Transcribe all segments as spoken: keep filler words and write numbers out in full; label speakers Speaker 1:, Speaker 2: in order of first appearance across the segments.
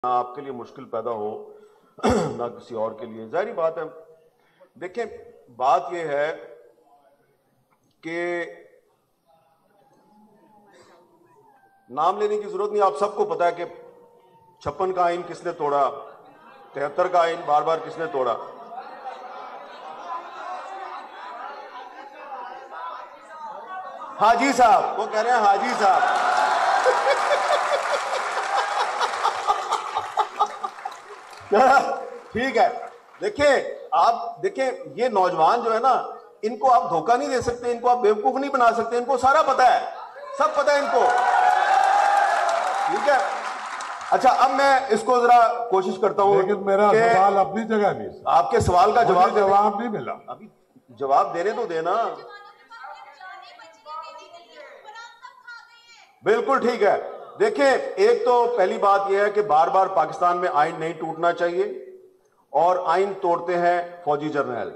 Speaker 1: ना आपके लिए मुश्किल पैदा हो ना किसी और के लिए, जाहिर बात है। देखें, बात यह है कि नाम लेने की जरूरत नहीं, आप सबको पता है कि छप्पन का आइन किसने तोड़ा, तिहत्तर का आइन बार बार किसने तोड़ा। हाजी साहब, वो कह रहे हैं हाजी साहब। ठीक है, देखिए आप देखें, ये नौजवान जो है ना, इनको आप धोखा नहीं दे सकते, इनको आप बेवकूफ नहीं बना सकते, इनको सारा पता है, सब पता है इनको। ठीक है, अच्छा अब मैं इसको जरा कोशिश करता हूं,
Speaker 2: लेकिन मेरा सवाल अपनी जगह नहीं,
Speaker 1: आपके सवाल का जवाब
Speaker 2: जवाब नहीं मिला।
Speaker 1: अभी जवाब देने तो देना। बिल्कुल ठीक है। देखिए, एक तो पहली बात यह है कि बार बार पाकिस्तान में आइन नहीं टूटना चाहिए, और आइन तोड़ते हैं फौजी जर्नैल।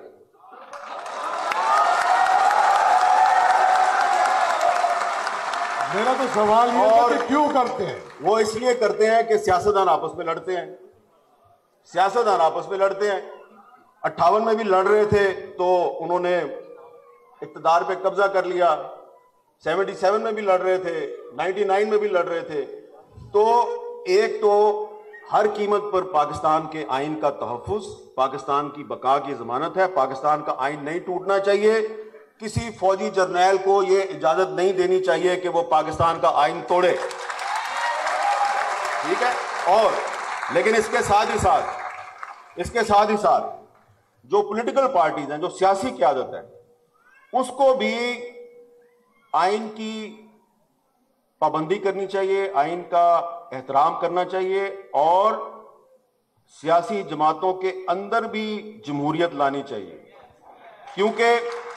Speaker 2: मेरा तो सवाल ये है कि क्यों करते हैं?
Speaker 1: वो इसलिए करते हैं कि सियासतदान आपस में लड़ते हैं, सियासतदान आपस में लड़ते हैं। अट्ठावन में भी लड़ रहे थे तो उन्होंने इक्तदार पे कब्जा कर लिया, सतहत्तर में भी लड़ रहे थे, निन्यानवे में भी लड़ रहे थे। तो एक तो हर कीमत पर पाकिस्तान के आइन का तहफ्फुज, पाकिस्तान की बका की जमानत है, पाकिस्तान का आइन नहीं टूटना चाहिए। किसी फौजी जर्नैल को यह इजाजत नहीं देनी चाहिए कि वो पाकिस्तान का आइन तोड़े। ठीक है, और लेकिन इसके साथ ही साथ इसके साथ ही साथ जो पॉलिटिकल पार्टीज हैं, जो सियासी क़यादत है, उसको भी आइन की पाबंदी करनी चाहिए, आइन का एहतराम करना चाहिए, और सियासी जमातों के अंदर भी जमहूरियत लानी चाहिए। क्योंकि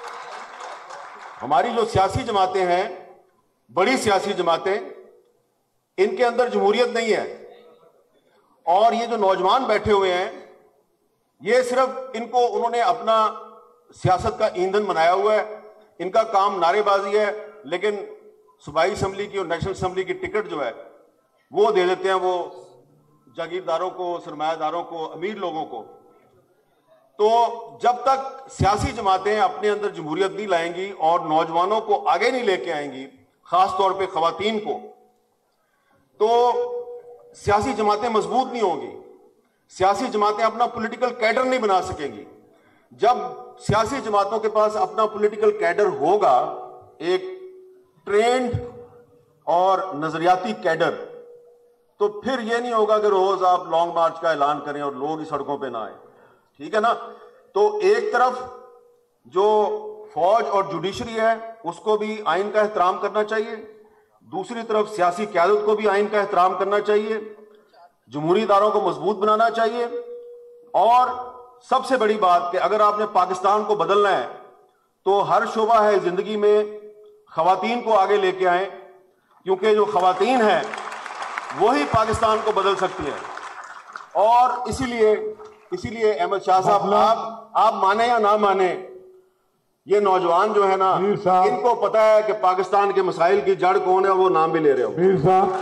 Speaker 1: हमारी जो सियासी जमातें हैं, बड़ी सियासी जमातें, इनके अंदर जमहूरियत नहीं है। और ये जो नौजवान बैठे हुए हैं, ये सिर्फ इनको उन्होंने अपना सियासत का ईंधन बनाया हुआ है, इनका काम नारेबाजी है। लेकिन सूबाई असम्बली की और नेशनल असम्बली की टिकट जो है वो दे देते हैं वो जागीरदारों को, सरमायादारों को, अमीर लोगों को। तो जब तक सियासी जमातें अपने अंदर जमहूरियत नहीं लाएंगी और नौजवानों को आगे नहीं लेके आएंगी, खास तौर पे खवातीन को, तो सियासी जमातें मजबूत नहीं होंगी, सियासी जमातें अपना पॉलिटिकल कैडर नहीं बना सकेंगी। जब सियासी जमातों के पास अपना पॉलिटिकल कैडर होगा, एक ट्रेंड और नजरियाती कैडर, तो फिर यह नहीं होगा कि रोज आप लॉन्ग मार्च का ऐलान करें और लोग इस सड़कों पे ना आए। ठीक है ना? तो एक तरफ जो फौज और जुडिशरी है उसको भी आइन का एहतराम करना चाहिए, दूसरी तरफ सियासी क़यादत को भी आइन का एहतराम करना चाहिए, जमहूरी इदारों को मजबूत बनाना चाहिए। और सबसे बड़ी बात कि अगर आपने पाकिस्तान को बदलना है तो हर शोबा है जिंदगी में खवातीन को आगे लेके आए, क्योंकि जो खवातीन हैं वही पाकिस्तान को बदल सकती हैं। और इसीलिए इसीलिए अहमद शाह साहब, आप आप माने या ना माने, ये नौजवान जो है ना, इनको पता है कि पाकिस्तान के मसाइल की जड़ कौन है, और वो नाम भी ले रहे हो।
Speaker 2: मीर साहब,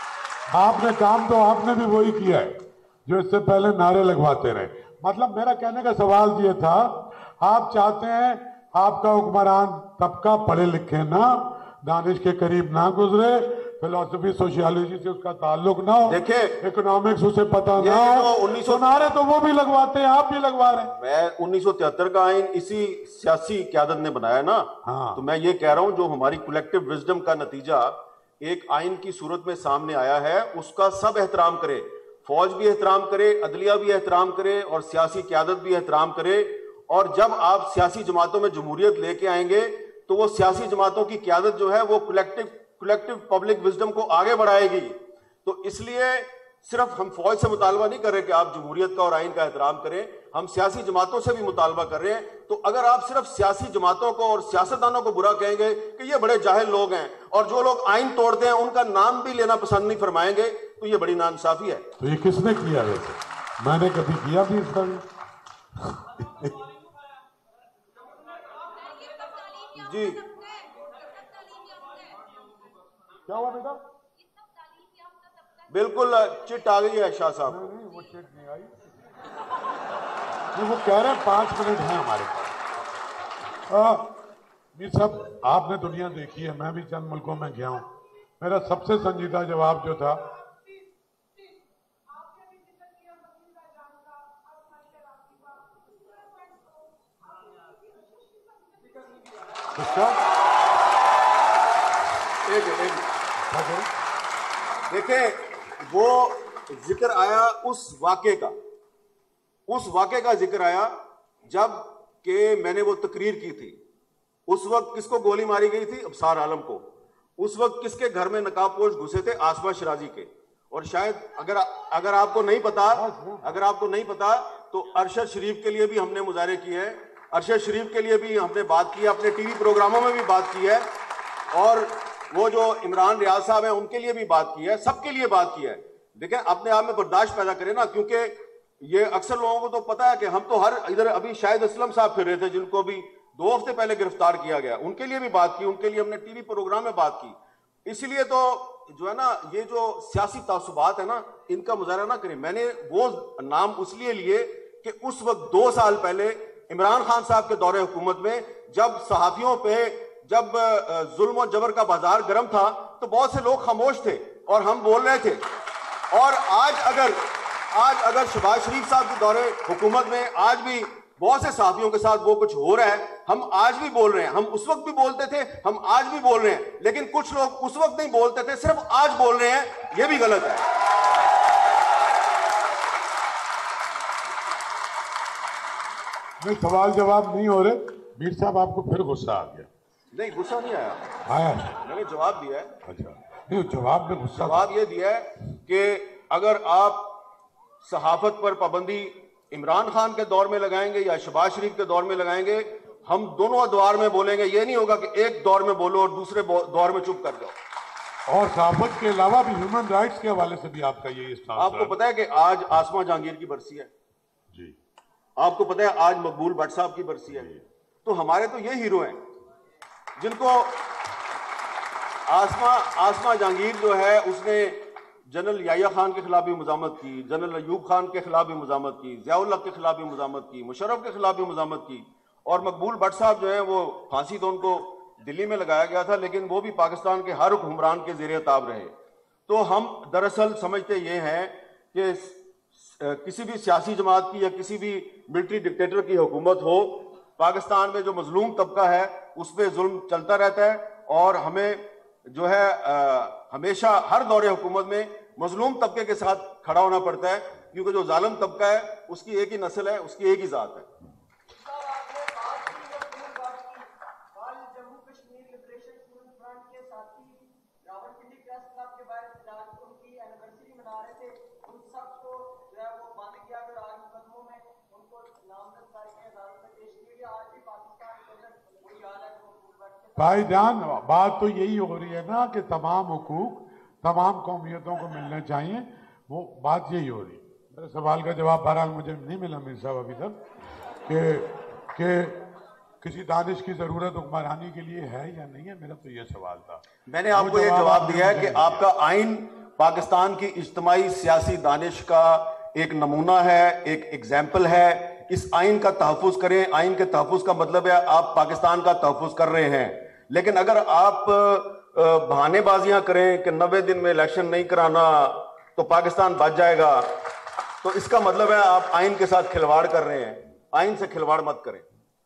Speaker 2: आपने काम तो आपने भी वही किया है जो इससे पहले नारे लगवाते रहे। मतलब मेरा कहने का सवाल ये था, आप चाहते हैं आपका हुक्मरान तबका पढ़े लिखे ना, दानिश के करीब ना गुजरे, फिलोसफी सोशियोलॉजी से उसका ताल्लुक ना हो,
Speaker 1: देखिए
Speaker 2: इकोनॉमिक्स उसे पता ना हो, उन्नीस सौ नारे तो वो भी लगवाते हैं, आप भी लगवा रहे हैं।
Speaker 1: मैं उन्नीस सौ तिहत्तर का आइन इसी सियासी क़यादत ने बनाया ना।
Speaker 2: हाँ।
Speaker 1: तो मैं ये कह रहा हूं, जो हमारी कलेक्टिव विजडम का नतीजा एक आइन की सूरत में सामने आया है, उसका सब एहतराम करे, फौज भी एहतराम करे, अदलिया भी एहतराम करे, और सियासी क़यादत भी एहतराम करे। और जब आप सियासी जमातों में जमहूरियत लेके आएंगे तो वो सियासी जमातों की क़यादत जो है वो कलेक्टिव कलेक्टिव पब्लिक विजडम को आगे बढ़ाएगी। तो इसलिए सिर्फ हम फौज से मुतालबा नहीं कर रहे कि आप जमहूरियत का और आइन का एहतराम करें, हम सियासी जमातों से भी मुतालबा कर रहे हैं। तो अगर आप सिर्फ सियासी जमातों को और सियासतदानों को बुरा कहेंगे कि ये बड़े जाहिल लोग हैं, और जो लोग आइन तोड़ते हैं उनका नाम भी लेना पसंद नहीं फरमाएंगे, तो ये बड़ी नाइंसाफी है।
Speaker 2: तो ये किसने किया? वैसे मैंने कभी किया भी इसका
Speaker 1: जी
Speaker 2: क्या हुआ बेटा?
Speaker 1: बिल्कुल चिट आ गई है शाह साहब।
Speaker 2: नहीं, नहीं वो चिट नहीं आई। वो कह रहे हैं पांच मिनट हैं हमारे पास। मीर साहब, आपने दुनिया देखी है, मैं भी चंद मुल्कों में गया हूं। मेरा सबसे संजीदा जवाब जो था,
Speaker 1: एक एक देखें, वो जिक्र आया उस वाक़े का, उस वाक़े का जिक्र आया जब कि मैंने वो तकरीर की थी। उस वक्त किसको गोली मारी गई थी? अबसार आलम को। उस वक्त किसके घर में नकाबपोश घुसे थे? आसमा शराजी के। और शायद अगर अगर आपको नहीं पता अगर आपको नहीं पता तो अरशद शरीफ के लिए भी हमने मुजाहरे किए हैं, अरशद शरीफ के लिए भी हमने बात की है, अपने टीवी प्रोग्रामों में भी बात की है, और वो जो इमरान रियाज साहब हैं उनके लिए भी बात की है, सबके लिए बात की है। देखें, अपने आप में बर्दाश्त पैदा करें ना, क्योंकि ये अक्सर लोगों को तो पता है कि हम तो हर इधर अभी शाहिद असलम साहब फिर रहे थे जिनको भी दो हफ्ते पहले गिरफ्तार किया गया, उनके लिए भी बात की, उनके लिए हमने टीवी प्रोग्राम में बात की। इसलिए तो जो है ना, ये जो सियासी तासुबात है ना, इनका मुजाहरा ना करें। मैंने वो नाम उसलिए लिए कि उस वक्त दो साल पहले इमरान खान साहब के दौरे हुकूमत में जब सहाफियों पे जब जुल्म और जबर का बाजार गर्म था तो बहुत से लोग खामोश थे और हम बोल रहे थे। और आज अगर आज अगर शहबाज शरीफ साहब के दौरे हुकूमत में आज भी बहुत से साथियों के साथ वो कुछ हो रहा है, हम आज भी बोल रहे हैं, हम उस वक्त भी बोलते थे, हम आज भी बोल रहे हैं, लेकिन कुछ लोग उस वक्त नहीं बोलते थे, सिर्फ आज बोल रहे हैं, ये भी गलत है।
Speaker 2: नहीं, सवाल जवाब नहीं हो रहे। मीर साहब, आपको फिर गुस्सा आ गया?
Speaker 1: नहीं, गुस्सा नहीं आया,
Speaker 2: आया
Speaker 1: मैंने जवाब दिया है।
Speaker 2: अच्छा, नहीं जवाब में गुस्सा,
Speaker 1: जवाब ये दिया है कि अगर आप सहाफत पर पाबंदी इमरान खान के दौर में लगाएंगे या शहबाज शरीफ के दौर में लगाएंगे, हम दोनों दौर में बोलेंगे। ये नहीं होगा कि एक दौर में बोलो और दूसरे दौर में चुप कर जाओ।
Speaker 2: और सहाफत के अलावा भी ह्यूमन राइट्स के हवाले से भी आपका ये स्टांस।
Speaker 1: आपको पता है कि आज आसमा जहांगीर की बरसी है
Speaker 2: जी,
Speaker 1: आपको पता है आज मकबूल भट्ट साहब की बरसी है। तो हमारे तो ये हीरो हैं जिनको आसमा आसमा जहांगीर जो है उसने जनरल याया खान के खिलाफ भी मुजामत की, जनरल अयूब खान के खिलाफ भी मुजामत की, ज़ियाउल हक के खिलाफ भी मुजामत की, मुशर्रफ के खिलाफ भी मुजामत की। और मकबूल भट्ट साहब जो है वो फांसी तो उनको दिल्ली में लगाया गया था, लेकिन वो भी पाकिस्तान के हर हुक्मरान के ज़ेरे ताब रहे। तो हम दरअसल समझते ये हैं कि किसी भी सियासी जमात की या किसी भी मिलिट्री डिक्टेटर की हुकूमत हो, पाकिस्तान में जो मजलूम तबका है उस पर जुल्म चलता रहता है, और हमें जो है आ, हमेशा हर दौरे हुकूमत में मजलूम तबके के साथ खड़ा होना पड़ता है, क्योंकि जो जालिम तबका है उसकी एक ही नस्ल है, उसकी एक ही जात है।
Speaker 2: भाईजान, बात तो यही हो रही है ना कि तमाम हुकूक तमाम कौमियतों को मिलने चाहिए, वो बात यही हो रही है। मेरे सवाल का जवाब बहरहाल मुझे नहीं मिला मीर साहब अभी तक कि कि किसी दानिश की जरूरत हुक्मरानी के लिए है या नहीं है। मेरा तो ये सवाल था।
Speaker 1: मैंने आपको ये जवाब दिया है कि आपका आइन पाकिस्तान की इज्तिमाई सियासी दानिश का एक नमूना है, एक एग्जाम्पल है। इस आइन का तहफ़्फ़ुज़ करें। आइन के तहफ़्फ़ुज़ का मतलब है आप पाकिस्तान का तहफ़्फ़ुज़ कर रहे हैं। लेकिन अगर आप बहानेबाजियां करें कि नब्बे दिन में इलेक्शन नहीं कराना तो पाकिस्तान बच जाएगा, तो इसका मतलब है आप आइन के साथ खिलवाड़ कर रहे हैं। आइन से खिलवाड़ मत करें।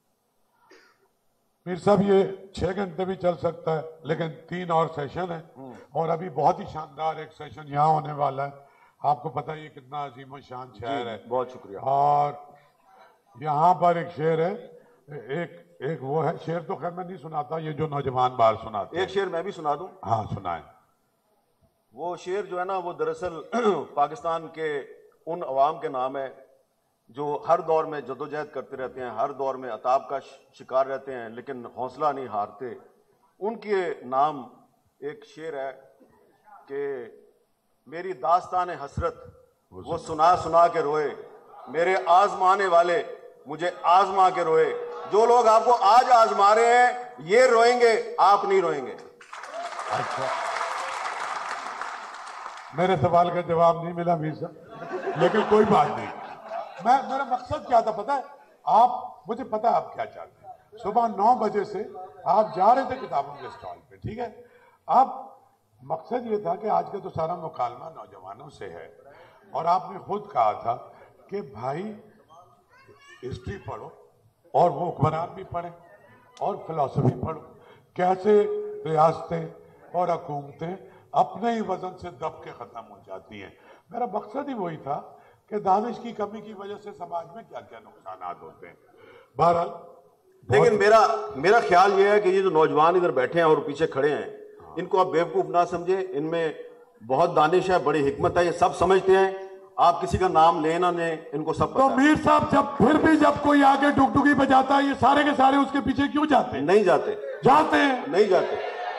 Speaker 2: मीर साहब, ये छह घंटे भी चल सकता है, लेकिन तीन और सेशन है, और अभी बहुत ही शानदार एक सेशन यहाँ होने वाला है। आपको पता है ये कितना अजीम शान शहर है।
Speaker 1: बहुत शुक्रिया।
Speaker 2: और यहाँ पर एक शेर है, एक एक वो है शेर, तो खैर मैं नहीं सुनाता, ये जो नौजवान बाहर सुनाते।
Speaker 1: एक शेर मैं भी सुना दूं?
Speaker 2: हाँ सुनाएं।
Speaker 1: वो शेर जो है ना, वो दरअसल पाकिस्तान के उन अवाम के नाम है जो हर दौर में जदोजहद करते रहते हैं, हर दौर में अताब का शिकार रहते हैं, लेकिन हौसला नहीं हारते। उनके नाम एक शेर है कि मेरी दास्तान हसरत वो सुना सुना के रोए, मेरे आजमाने वाले मुझे आजमा के रोए। जो लोग आपको आज आजमा रहे हैं ये रोएंगे, आप नहीं रोएंगे।
Speaker 2: अच्छा, मेरे सवाल का जवाब नहीं मिला मीर साहब, लेकिन कोई बात नहीं। मैं मेरा मकसद क्या था पता है? आप, मुझे पता है आप क्या चाहते हैं। सुबह नौ बजे से आप जा रहे थे किताबों के स्टॉल पे, ठीक है। अब मकसद ये था कि आज का तो सारा मुकालमा नौजवानों से है, और आपने खुद कहा था कि भाई हिस्ट्री पढ़ो और वो हुक्मरान भी पढ़ें और फिलॉसफी पढ़ो, कैसे रियासतें और हुकूमतें अपने ही वजन से दब के खत्म हो जाती हैं। मेरा मकसद ही वही था कि दानिश की कमी की वजह से समाज में क्या क्या नुकसान होते हैं। बहरहाल,
Speaker 1: लेकिन मेरा मेरा ख्याल यह है कि ये जो नौजवान इधर बैठे हैं और पीछे खड़े हैं, इनको आप बेवकूफ ना समझे, इनमें बहुत दानिश है, बड़ी हिकमत है, ये सब समझते हैं। आप किसी का नाम लेना ने, इनको सब पता
Speaker 2: तो मीर साहब, जब फिर भी जब कोई आके टुकटुकी बजाता है, ये सारे के सारे उसके पीछे क्यों जाते हैं?
Speaker 1: नहीं जाते,
Speaker 2: जाते हैं,
Speaker 1: नहीं जाते।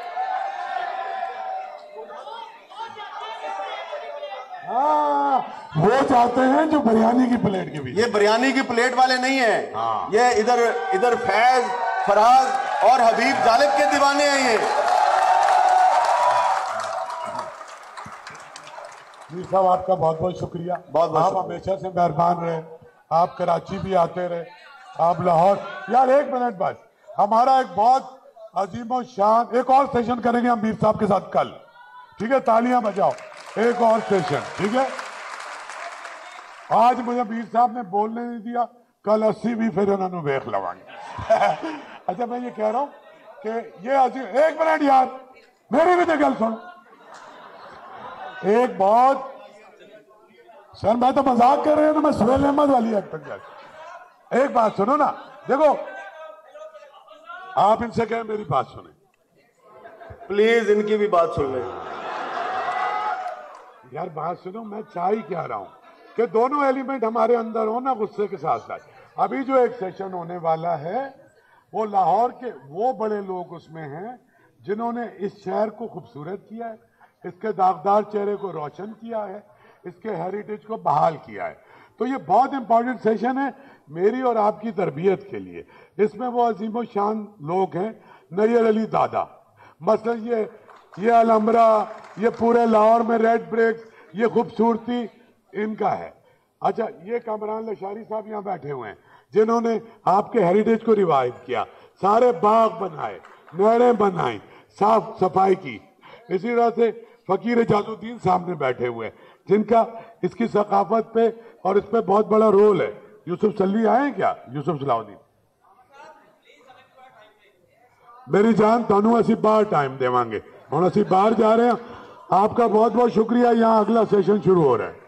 Speaker 2: हाँ, वो चाहते हैं जो बिरयानी की प्लेट के पीछे।
Speaker 1: ये बिरयानी की प्लेट वाले नहीं है,
Speaker 2: हाँ।
Speaker 1: ये इधर इधर फैज, फराज और हबीब जालिब के दीवाने हैं ये।
Speaker 2: मीर साहब, आपका बहुत बहुत शुक्रिया।
Speaker 1: बहुत बहुत
Speaker 2: आप हमेशा से मेहरबान रहे, आप कराची भी आते रहे, आप लाहौर। यार एक मिनट बस, हमारा एक बहुत अजीमो शान एक और सेशन करेंगे हम मीर साहब के साथ कल, ठीक है? तालियां बजाओ, एक और सेशन, ठीक है? आज मुझे मीर साहब ने बोलने नहीं दिया, कल अस्सी भी फिर उन्होंने वेख लवांगे। अच्छा, मैं ये कह रहा हूं कि ये अजीम, एक मिनट यार, मेरी भी तो गल सुन। एक बहुत, सर मैं तो मजाक कर रहे हैं ना, मैं सुहेल अहमद वाली एक्टिंग कर। एक बात सुनो ना, देखो आप इनसे कहें मेरी बात सुने
Speaker 1: प्लीज, इनकी भी बात सुन लें
Speaker 2: यार। बात सुनो, मैं चाह ही कह रहा हूं कि दोनों एलिमेंट हमारे अंदर हो ना, गुस्से के साथ साथ। अभी जो एक सेशन होने वाला है वो लाहौर के वो बड़े लोग उसमें हैं जिन्होंने इस शहर को खूबसूरत किया है, इसके दागदार चेहरे को रोशन किया है, इसके हेरिटेज को बहाल किया है। तो ये बहुत इंपॉर्टेंट सेशन है मेरी और आपकी तरबियत के लिए। इसमें वो अजीमो शान लोग हैं, नैयर अली दादा, मसलन ये ये अलमरा, ये पूरे लाहौर में रेड ब्रिक्स, ये खूबसूरती इनका है। अच्छा, ये कामरान लशारी साहब यहाँ बैठे हुए हैं जिन्होंने आपके हेरिटेज को रिवाइव किया, सारे बाग बनाए, नहरें बनाई, साफ सफाई की। इसी तरह से फकीर जादुद्दीन सामने बैठे हुए हैं जिनका इसकी सकाफत पे और इस पे बहुत बड़ा रोल है। यूसुफ सल्ली आए क्या? यूसुफ सलाउद्दीन, मेरी जान, तानू असी बाहर टाइम देवांगे, हम असी बाहर जा रहे हैं। आपका बहुत बहुत शुक्रिया। यहाँ अगला सेशन शुरू हो रहा है।